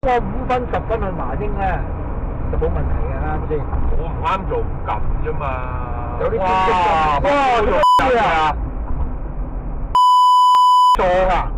我5分10分去麻英咧，就冇問題嘅，啱唔啱先？ 我唔啱做撳啫嘛。 有啲哇，做咩啊？錯啊！